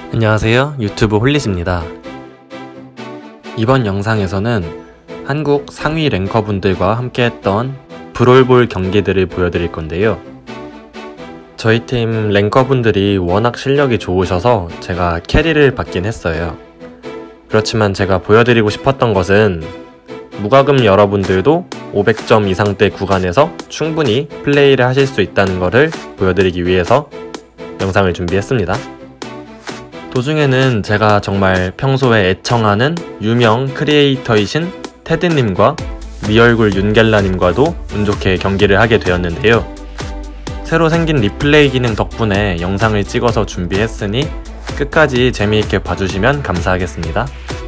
안녕하세요, 유튜브 홀릿입니다. 이번 영상에서는 한국 상위 랭커분들과 함께했던 브롤볼 경기들을 보여드릴 건데요. 저희 팀 랭커분들이 워낙 실력이 좋으셔서 제가 캐리를 받긴 했어요. 그렇지만 제가 보여드리고 싶었던 것은 무과금 여러분들도 500점 이상대 구간에서 충분히 플레이를 하실 수 있다는 것을 보여드리기 위해서 영상을 준비했습니다. 도중에는 제가 정말 평소에 애청하는 유명 크리에이터이신 테드님과 미얼굴 윤겔라님과도 운 좋게 경기를 하게 되었는데요. 새로 생긴 리플레이 기능 덕분에 영상을 찍어서 준비했으니 끝까지 재미있게 봐주시면 감사하겠습니다.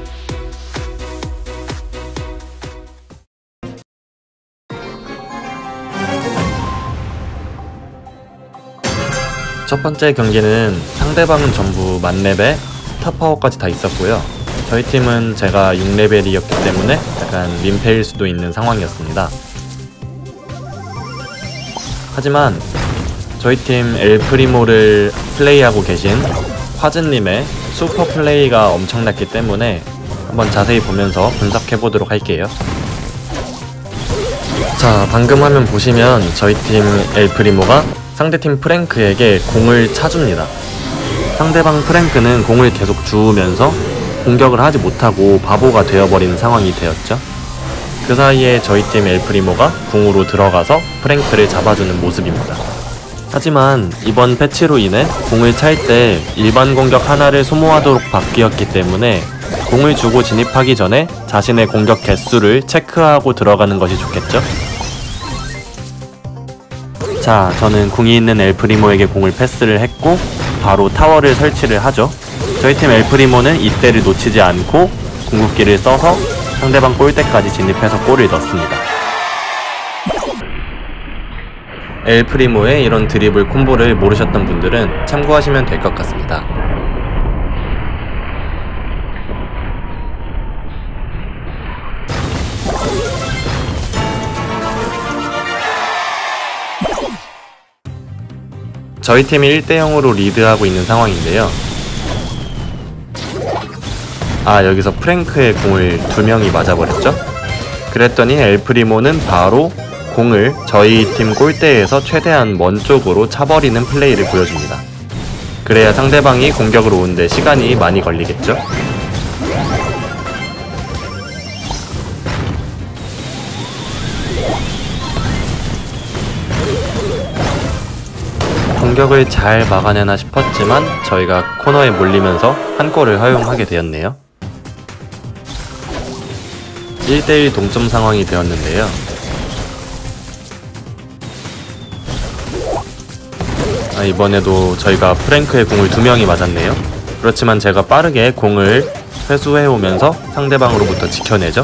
첫 번째 경기는 상대방은 전부 만렙에 스타파워까지 다 있었고요. 저희 팀은 제가 6레벨이었기 때문에 약간 민폐일 수도 있는 상황이었습니다. 하지만 저희 팀 엘프리모를 플레이하고 계신 화즈님의 슈퍼 플레이가 엄청났기 때문에 한번 자세히 보면서 분석해보도록 할게요. 자, 방금 화면 보시면 저희 팀 엘프리모가 상대팀 프랭크에게 공을 차줍니다. 상대방 프랭크는 공을 계속 주우면서 공격을 하지 못하고 바보가 되어버리는 상황이 되었죠. 그 사이에 저희 팀 엘프리모가 궁으로 들어가서 프랭크를 잡아주는 모습입니다. 하지만 이번 패치로 인해 공을 찰 때 일반 공격 하나를 소모하도록 바뀌었기 때문에 공을 주고 진입하기 전에 자신의 공격 개수를 체크하고 들어가는 것이 좋겠죠? 자, 저는 궁이 있는 엘프리모에게 공을 패스를 했고 바로 타워를 설치를 하죠. 저희 팀 엘프리모는 이때를 놓치지 않고 궁극기를 써서 상대방 골대까지 진입해서 골을 넣습니다. 엘프리모의 이런 드리블 콤보를 모르셨던 분들은 참고하시면 될 것 같습니다. 저희 팀이 1대0으로 리드하고 있는 상황인데요. 여기서 프랭크의 공을 2명이 맞아버렸죠? 그랬더니 엘프리모는 바로 공을 저희 팀 골대에서 최대한 먼 쪽으로 차버리는 플레이를 보여줍니다. 그래야 상대방이 공격으로 오는데 시간이 많이 걸리겠죠? 공격을 잘 막아내나 싶었지만 저희가 코너에 몰리면서 한 골을 허용하게 되었네요. 1대1 동점 상황이 되었는데요. 이번에도 저희가 프랭크의 공을 2명이 맞았네요. 그렇지만 제가 빠르게 공을 회수해오면서 상대방으로부터 지켜내죠.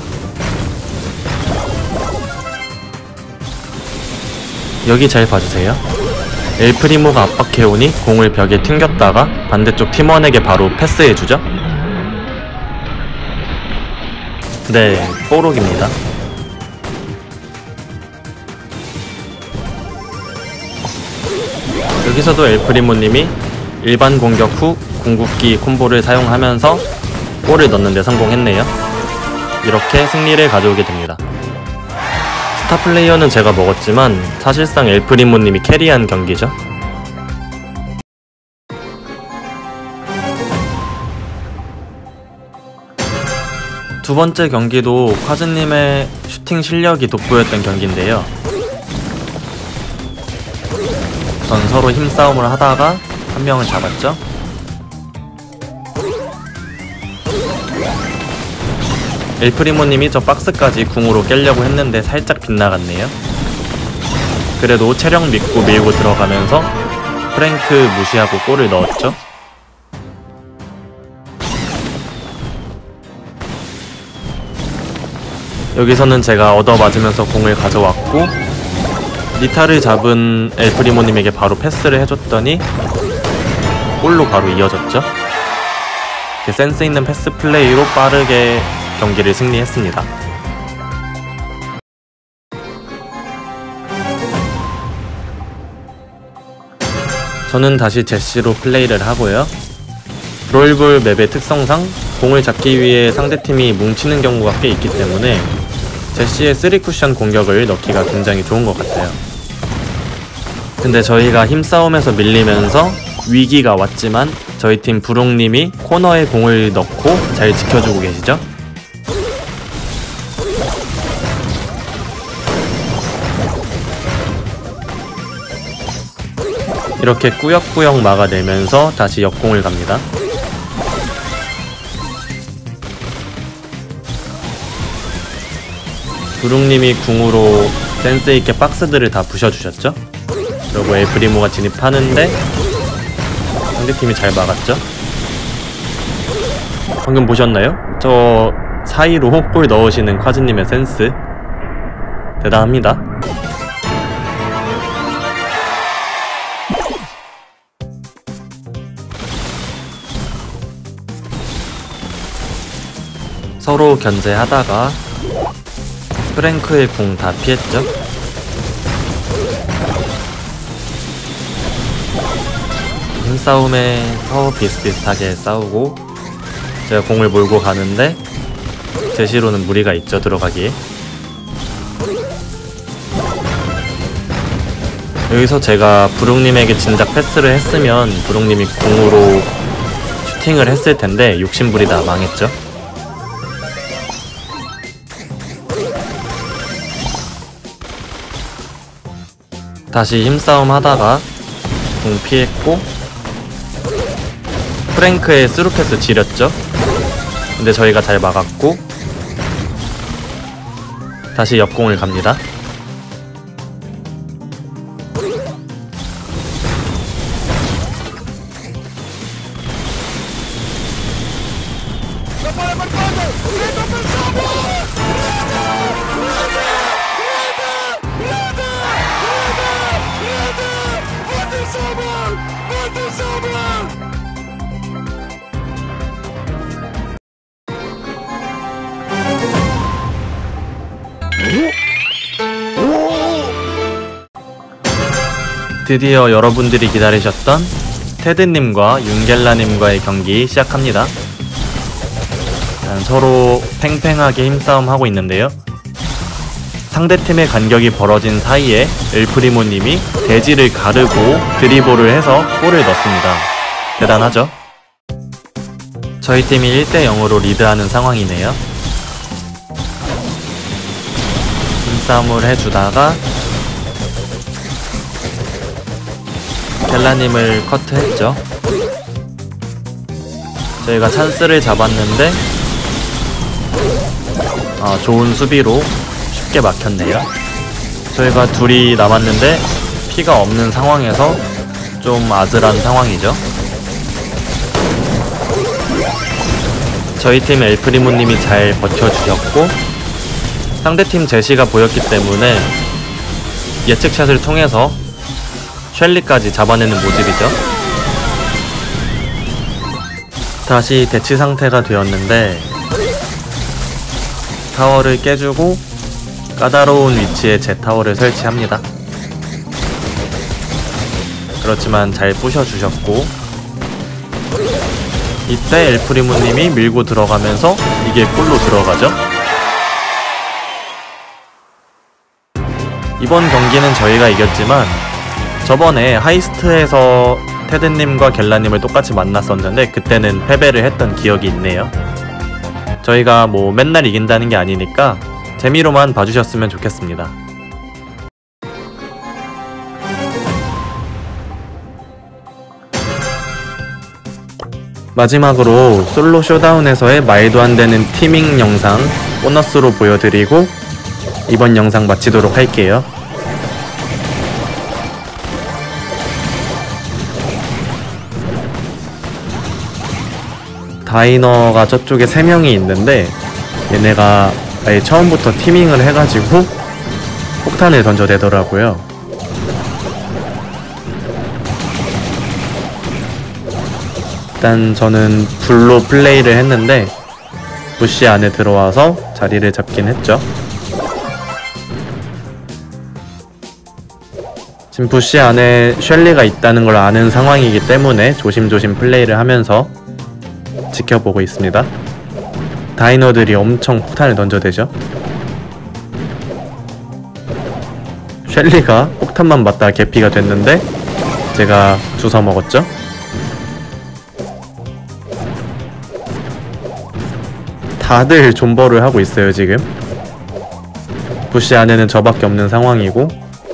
여기 잘 봐주세요. 엘프리모가 압박해오니 공을 벽에 튕겼다가 반대쪽 팀원에게 바로 패스해주죠. 네, 뽀록입니다. 여기서도 엘프리모님이 일반 공격 후 궁극기 콤보를 사용하면서 골을 넣는데 성공했네요. 이렇게 승리를 가져오게 됩니다. 스타플레이어는 제가 먹었지만 사실상 엘프리모님이 캐리한 경기죠. 두 번째 경기도 화즈님의 슈팅 실력이 돋보였던 경기인데요. 우선 서로 힘싸움을 하다가 한 명을 잡았죠. 엘프리모님이 저 박스까지 궁으로 깨려고 했는데 살짝 빗나갔네요. 그래도 체력 믿고 밀고 들어가면서 프랭크 무시하고 골을 넣었죠. 여기서는 제가 얻어맞으면서 공을 가져왔고 니타를 잡은 엘프리모님에게 바로 패스를 해줬더니 골로 바로 이어졌죠. 이렇게 센스 있는 패스 플레이로 빠르게 경기를 승리했습니다. 저는 다시 제시로 플레이를 하고요. 브롤볼 맵의 특성상 공을 잡기 위해 상대팀이 뭉치는 경우가 꽤 있기 때문에 제시의 3쿠션 공격을 넣기가 굉장히 좋은 것 같아요. 근데 저희가 힘싸움에서 밀리면서 위기가 왔지만 저희 팀 부롱님이 코너에 공을 넣고 잘 지켜주고 계시죠? 이렇게 꾸역꾸역 막아내면서 다시 역공을 갑니다. 부릉님이 궁으로 센스있게 박스들을 다 부셔주셨죠? 그리고 엘프리모가 진입하는데 상대팀이 잘 막았죠? 방금 보셨나요? 저 사이로 골 넣으시는 콰즈님의 센스 대단합니다. 서로 견제하다가 프랭크의 궁 다 피했죠? 힘싸움에서 비슷비슷하게 싸우고 제가 공을 몰고 가는데 제시로는 무리가 있죠, 들어가기에. 여기서 제가 부릉님에게 진작 패스를 했으면 부릉님이 궁으로 슈팅을 했을 텐데 욕심부리다 망했죠. 다시 힘싸움 하다가 공 피했고 프랭크의 스루패스 지렸죠. 근데 저희가 잘 막았고 다시 옆공을 갑니다. 드디어 여러분들이 기다리셨던 테드님과 윤겔라님과의 경기 시작합니다. 서로 팽팽하게 힘싸움 하고 있는데요. 상대팀의 간격이 벌어진 사이에 엘프리모님이 대지를 가르고 드리블을 해서 골을 넣습니다. 대단하죠? 저희 팀이 1대0으로 리드하는 상황이네요. 힘싸움을 해주다가 켈라님을 커트했죠. 저희가 찬스를 잡았는데 좋은 수비로 쉽게 막혔네요. 저희가 둘이 남았는데 피가 없는 상황에서 좀 아슬한 상황이죠. 저희 팀 엘프리모님이 잘 버텨주셨고 상대팀 제시가 보였기 때문에 예측샷을 통해서 셸리까지 잡아내는 모습이죠. 다시 대치 상태가 되었는데 타워를 깨주고 까다로운 위치에 제 타워를 설치합니다. 그렇지만 잘 부셔주셨고 이때 엘프리모님이 밀고 들어가면서 이게 골로 들어가죠. 이번 경기는 저희가 이겼지만 저번에 하이스트에서 테드님과 겔라님을 똑같이 만났었는데 그때는 패배를 했던 기억이 있네요. 저희가 뭐 맨날 이긴다는 게 아니니까 재미로만 봐주셨으면 좋겠습니다. 마지막으로 솔로 쇼다운에서의 말도 안 되는 티밍 영상 보너스로 보여드리고 이번 영상 마치도록 할게요. 다이너가 저쪽에 3명이 있는데 얘네가 아예 처음부터 티밍을 해가지고 폭탄을 던져대더라고요. 일단 저는 불로 플레이를 했는데 부시 안에 들어와서 자리를 잡긴 했죠. 지금 부시 안에 셸리가 있다는 걸 아는 상황이기 때문에 조심조심 플레이를 하면서 지켜보고 있습니다. 다이너들이 엄청 폭탄을 던져대죠. 셸리가 폭탄만 맞다 개피가 됐는데 제가 주워 먹었죠. 다들 존버를 하고 있어요. 지금 부시 안에는 저밖에 없는 상황이고,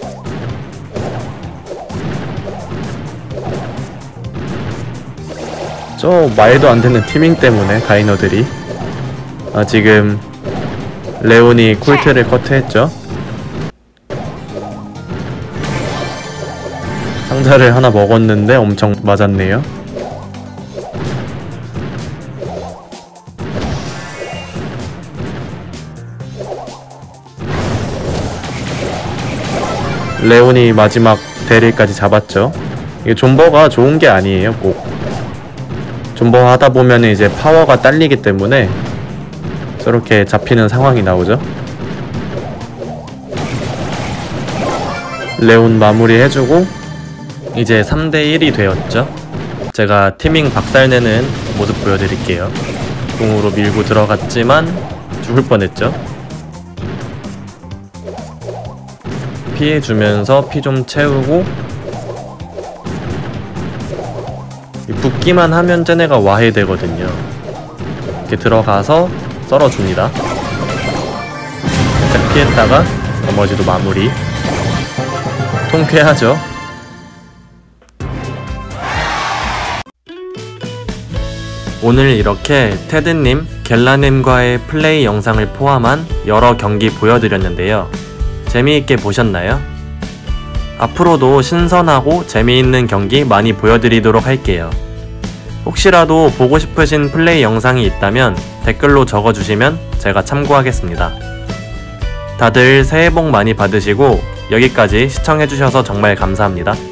저 말도 안 되는 티밍 때문에 다이너들이 지금 레온이 쿨트를 커트했죠. 상자를 하나 먹었는데 엄청 맞았네요. 레온이 마지막 대리까지 잡았죠. 이게 존버가 좋은 게 아니에요. 꼭 존버 하다 보면 이제 파워가 딸리기 때문에 저렇게 잡히는 상황이 나오죠. 레온 마무리 해주고 이제 3대1이 되었죠. 제가 티밍 박살내는 모습 보여드릴게요. 공으로 밀고 들어갔지만 죽을 뻔했죠. 피해주면서 피 좀 채우고, 붙기만 하면 쟤네가 와해되거든요. 이렇게 들어가서 썰어줍니다. 살짝 피했다가 나머지도 마무리. 통쾌하죠. 오늘 이렇게 테드님, 겔라님과의 플레이 영상을 포함한 여러 경기 보여드렸는데요. 재미있게 보셨나요? 앞으로도 신선하고 재미있는 경기 많이 보여드리도록 할게요. 혹시라도 보고 싶으신 플레이 영상이 있다면 댓글로 적어주시면 제가 참고하겠습니다. 다들 새해 복 많이 받으시고 여기까지 시청해주셔서 정말 감사합니다.